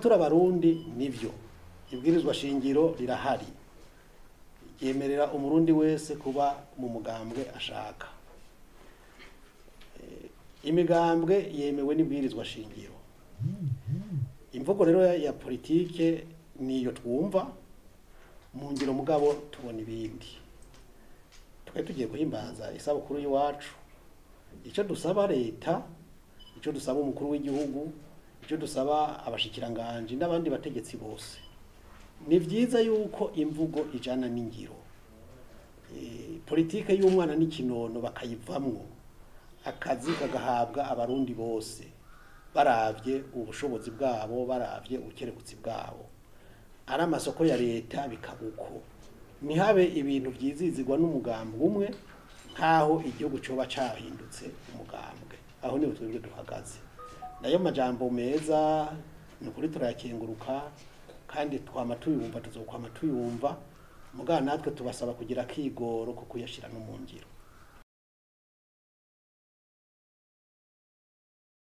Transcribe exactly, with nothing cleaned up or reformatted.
turi abarundi nivyo ibwirizwa shingiro rirahari yemerera umurundi wese kuba mu mugambwe ashaka imigambwe yemewe n'ibwirizwa shingiro imvugo rero ya politike niyo twumva mu ngiro mugabo tubona ibindi twe tugiye guhimbaza isabukuru y'iwacu icyo dusaba leta icyo dusaba umukuru w'igihugu icyo dusaba abashikiranganje n'abandi bategetsi bose ni vyiza yuko imvugo ijana n'ingiro e, politike y'umwana n'ikinono bakayivamwo akazi kagahabwa abarundi bose baravye ubushobozi bwabo baravye ubukerebutsi bwabo ari amasoko ya leta bikabuko nihabe ibintu vyizizigwa n'umugambwe umwe nkaho igihugu coba cahindutse umugambwe aho ni twebwe duhagaze nayo majambo meza nukuri turayakenguruka kandi twama tuyumva tuzokwama tuyumva mugana natwe tubasaba kugira kigoro ko kuyashira no mu ngiro